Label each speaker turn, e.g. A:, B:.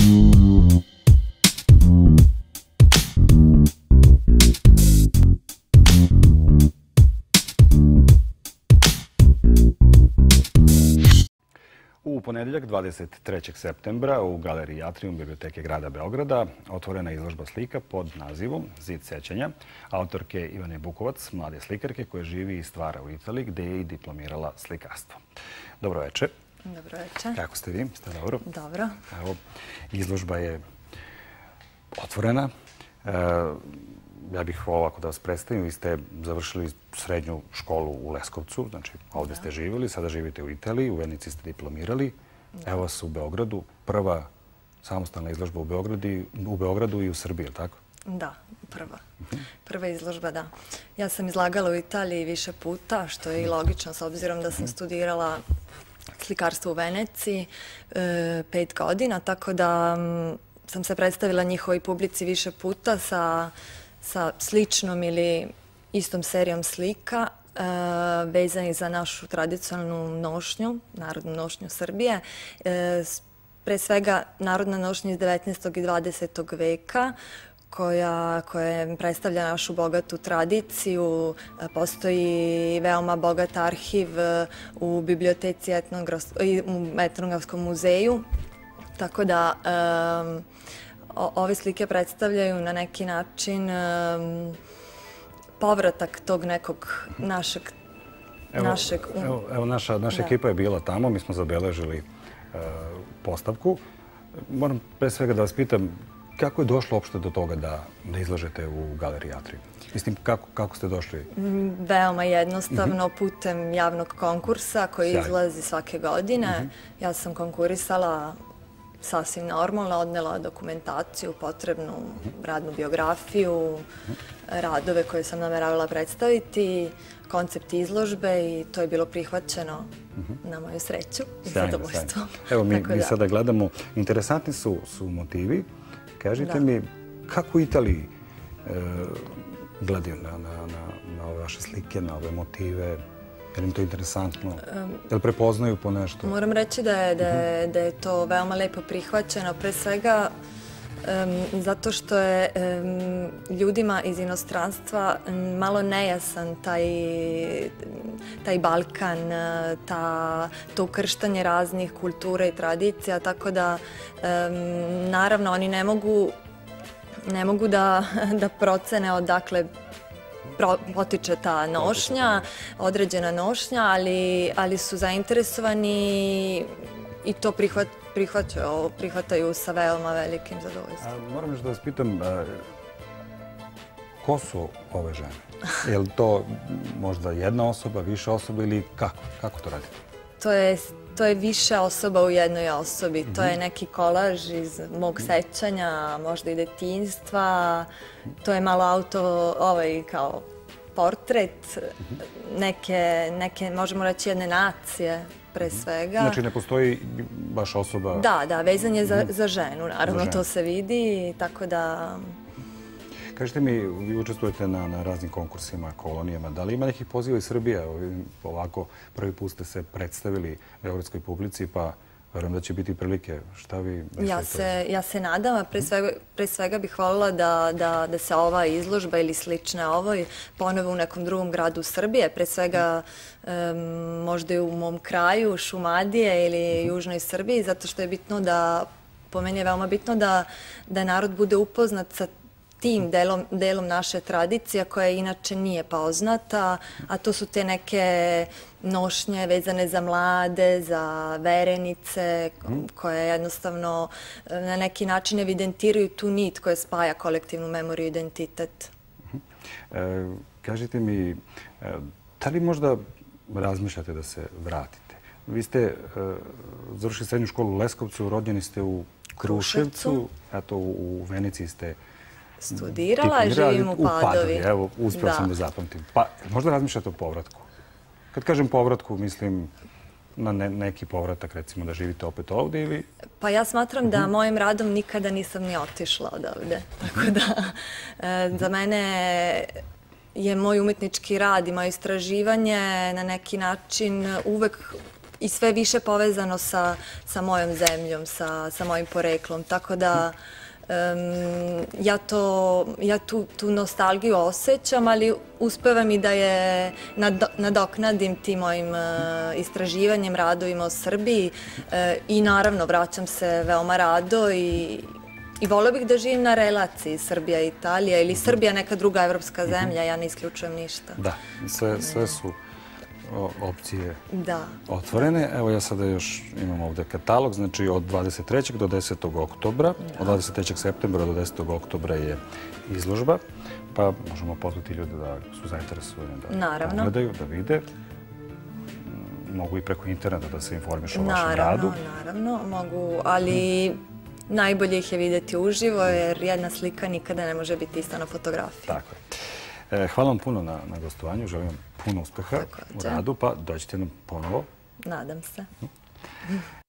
A: U ponedeljak 23. septembra u galeriji Atrium Biblioteke grada Beograda otvorena je izložba slika pod nazivom Zid sećanja autorke Ivane Bukovac, mlade slikarke koja živi i stvara u Italiji gde je i diplomirala slikarstvo. Dobro večer.
B: Dobro večer.
A: Kako ste vi? Ste dobro?
B: Dobro.
A: Evo, izložba je otvorena. Ja bih ovako da vas predstavim. Vi ste završili srednju školu u Leskovcu, znači ovdje ste živjeli, sada živite u Italiji, u Venici ste diplomirali. Evo vas u Beogradu, prva samostalna izložba u Beogradu i u Srbiji, je li tako?
B: Da, prva. Prva izložba, da. Ja sam izlagala u Italiji više puta, što je i logično s obzirom da sam studirala slikarstvo u Veneciji 5 godina, tako da sam se predstavila njihovoj publici više puta sa sličnom ili istom serijom slika vezanih za našu tradicionalnu nošnju, narodnu nošnju Srbije. Pre svega narodna nošnja iz 19. i 20. veka koja predstavlja našu bogatu tradiciju. Postoji veoma bogat arhiv u biblioteci u Etnografskom muzeju. Tako da ove slike predstavljaju na neki način povratak tog nekog našeg...
A: Evo, naša ekipa je bila tamo, mi smo zabeležili postavku. Moram pre svega da vas pitam, kako je došlo uopšte do toga da izlažete u galeriji Atrium? Mislim, kako ste došli?
B: Veoma jednostavno, putem javnog konkursa koji izlazi svake godine. Ja sam konkurisala sasvim normalno, odnela dokumentaciju, potrebnu radnu biografiju, radove koje sam nameravala predstaviti, koncept izložbe i to je bilo prihvaćeno na moju sreću i zadovoljstvo.
A: Evo, mi sada gledamo. Interesantni su motivi. Kažite mi, kako u Italiji gledaju na ove vaše slike, na ove motive? Je li im to interesantno? Je li prepoznaju po nešto?
B: Moram reći da je to veoma lepo prihvaćeno. Pre svega zato što je ljudima iz inostranstva malo nejasan taj Balkan, to ukrštanje raznih kultura i tradicija, tako da naravno oni ne mogu da procene odakle potiče ta nošnja, određena nošnja, ali su zainteresovani i to prihvataju sa veoma velikim zadovoljstvom.
A: Moram još da vas pitam, ko su ove žene? Je li to možda jedna osoba, više osoba ili kako to radite?
B: To je više osoba u jednoj osobi. To je neki kolaž iz mog sećanja, možda i detinjstva. To je malo kao portret neke, možemo reći, jedne nacije, pre svega.
A: Znači ne postoji baš osoba...
B: Da, vezan je za ženu, naravno, to se vidi, tako da...
A: Kažete mi, vi učestvujete na raznim konkursima, kolonijama. Da li ima nekih poziva iz Srbije? Ovako, prvi put ste se predstavili beogradskoj publici, pa verujem da će biti prilike. Šta vi mislite?
B: Ja se nadam, a pre svega bih voljela da se ova izložba ili slična ovoj ponove u nekom drugom gradu Srbije. Pre svega možda i u mom kraju, Šumadije ili Južnoj Srbiji, zato što je bitno da, po meni je veoma bitno da narod bude upoznat sa tim delom naše tradicije koja inače nije poznata, a to su te neke nošnje vezane za mlade, za verenice, koje jednostavno na neki način evidentiraju tu nit koja spaja kolektivnu memoriju i identitet.
A: Kažite mi, da li možda razmišljate da se vratite? Vi ste završili srednju školu u Leskovcu, rođeni ste u Kruševcu, eto u Veneciji ste
B: studirala i živim u Padovi.
A: Evo, uspio sam da zapamtim. Pa, možda razmišljate o povratku? Kad kažem povratku, mislim na neki povratak, recimo da živite opet ovdje ili...
B: Pa ja smatram da mojim radom nikada nisam ni otišla odavde. Tako da, za mene je moj umetnički rad i moje istraživanje na neki način uvek i sve više povezano sa mojom zemljom, sa mojim poreklom. Tako da ja tu nostalgiju osjećam, ali uspevam i da je nadoknadim tim mojim istraživanjem, radovima o Srbiji i naravno vraćam se veoma rado i volio bih da živim na relaciji Srbija i Italija ili Srbija neka druga evropska zemlja, ja ne isključujem ništa.
A: Da, sve su opcije otvorene. Evo ja sada još imam ovde katalog, znači od 23. do 10. oktobra, od 23. septembra do 10. oktobra je izložba, pa možemo pozvati ljude da su zainteresovani da pogledaju, da vide. Mogu i preko interneta da se informišu o vašem radu.
B: Naravno, mogu, ali najbolje ih je vidjeti uživo, jer jedna slika nikada ne može biti ista na fotografiji.
A: Tako je. Hvala vam puno na gostovanju, želim vam puno uspeha u radu, pa dođite nam ponovo.
B: Nadam se.